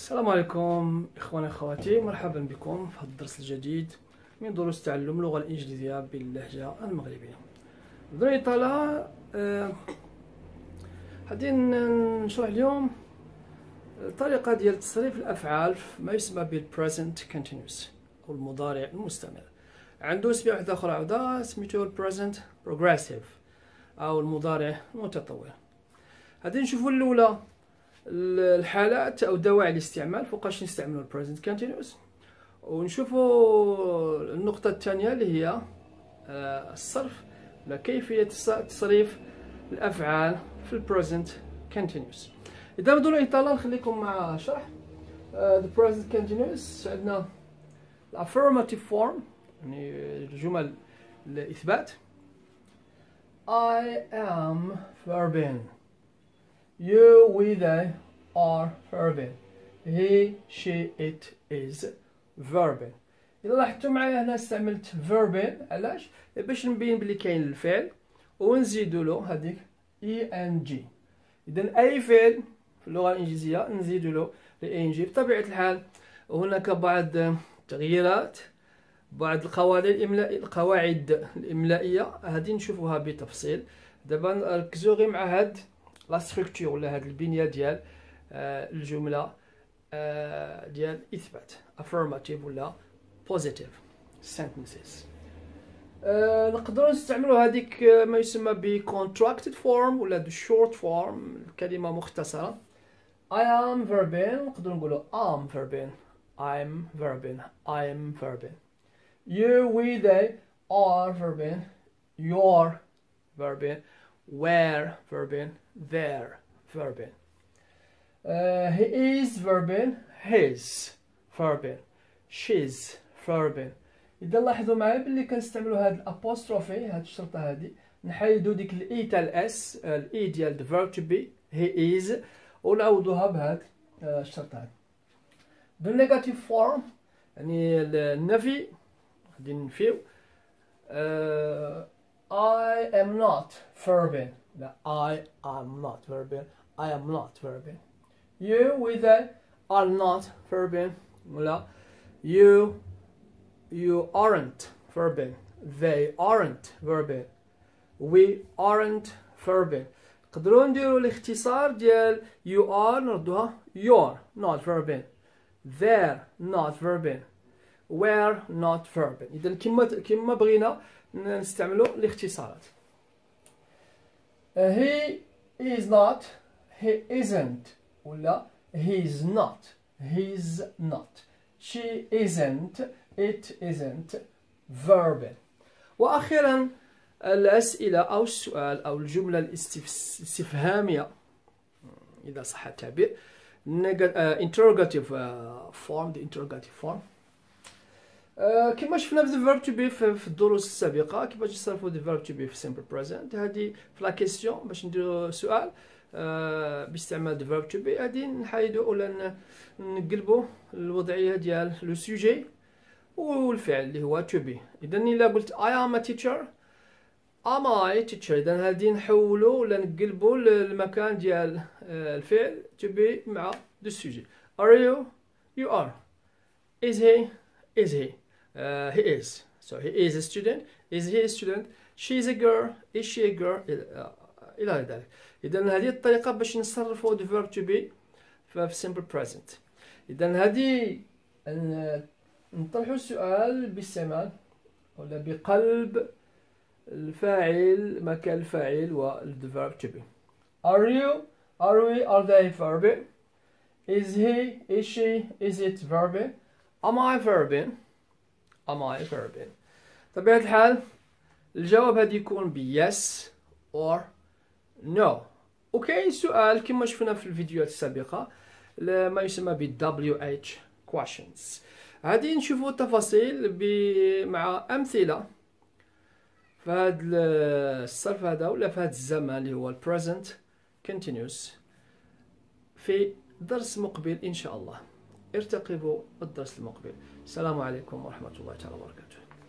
السلام عليكم إخواني أخواتي، مرحبا بكم في هذا الدرس الجديد من دروس تعلم اللغة الإنجليزية باللهجة المغربية. بدون إطالة غادي نشرح اليوم طريقة ديال تصريف الأفعال في ما يسمى بالبريزنت كونتينوس أو المضارع المستمر. عنده اسم واحد آخر عاوده سميتو البريزنت بروغريسيف أو المضارع المتطور. غادي نشوفوا الأولى الحالات او دواعي الاستعمال فوقاش نستعملوا البريزنت كونتينوس، ونشوفوا النقطه الثانيه اللي هي الصرف ولا كيفيه تصريف الافعال في البريزنت كونتينوس. اذا بدون اطاله نخليكم مع شرح البريزنت كونتينوس. عندنا الافيرماتيف فورم يعني الجمل الاثبات. I am verbing. You, we, they are verbing. He, she, it is verbing. إذا لاحظتوا معايا هنا استعملت verbing علاش؟ باش نبين بلي كاين الفعل ونزيدوا له هذيك ing. إذا أي فعل في اللغة الإنجليزية نزيدوا له ing. بطبيعة الحال هناك بعض التغييرات، بعض القواعد الإملائية هذه نشوفوها بتفصيل. دابا نركزوا غير مع هاد لا ستركتور ولا هاد البنيه ديال الجمله ديال اثبات affirmative ولا positive sentences. نقدروا نستعملوا هذيك ما يسمى ب contracted form ولا the short form، الكلمه مختصره. I am verbing نقدروا نقولوا am verbing، I'm verbing، I'm verbing. You, we, they are verbing، you're verbing، were verbing، they're verbing. He is verbing، his verbing، she's verbing. إذا لاحظوا معايا باللي كنستعملوا هاد الابوستروفي، هاد الشرطة هادي نحيدو ديك الاي تاع الاس، الاي ديال the verb to be he is، ونعوضوها بهاد الشرطة هادي. بالنيجاتيف فورم يعني النفي غادي ننفيو I am not verbing. لا I am not verbing. I am not verbing. You, we, they are not verbing. ولا you aren't verbing. They aren't verbing. We aren't verbing. نقدروا نديروا الاختصار ديال you are نردوها you're not verbing. They're not verbing. We're not verbing. إذا كما بغينا نستعملوا الاختصارات. He is not، he isn't، ولا he's not، he's not. She isn't، it isn't verbing. وأخيرا الأسئلة أو السؤال أو الجملة الاستفهامية إذا صح التعبير interrogative form، the interrogative form. كما شفنا في the verb to be في الدروس السابقة كيفاش نصرفوا the verb to be في simple present. هذه في لا كيسيون باش نديروا سؤال باستعمال the verb to be هذه نحيدوا ولا نقلبوا الوضعية ديال لو سوجي والفعل اللي هو to be. إذا إلا قلت I am a teacher، am I teacher، إذا هذه نحولوا ولا نقلبوا المكان ديال الفعل to be مع the sujet. Are you؟ you are. Is he؟ is he. He is. So he is a student. Is he a student? She is a girl. Is she a girl? إلى ذلك. إذا هذه الطريقة باش نصرفوا the verb to be في simple present. إذا هذه نطرحوا السؤال باستعمال ولا بقلب الفاعل مكان الفاعل و the verb to be. Are you؟ are we؟ are they verbing؟ Is he؟ is she؟ is it verbing؟ Am I verbing؟ Am I verbing؟ طبيعة الحال الجواب هذا يكون ب yes or no. وكاين سؤال كما شفنا في الفيديوهات السابقة ما يسمى ب WH questions. هذه نشوفوا التفاصيل مع أمثلة في هذا الصرف هذا ولا في هذا الزمن اللي هو present continuous في درس مقبل إن شاء الله. ارتقبوا الدرس المقبل. السلام عليكم ورحمة الله تعالى وبركاته.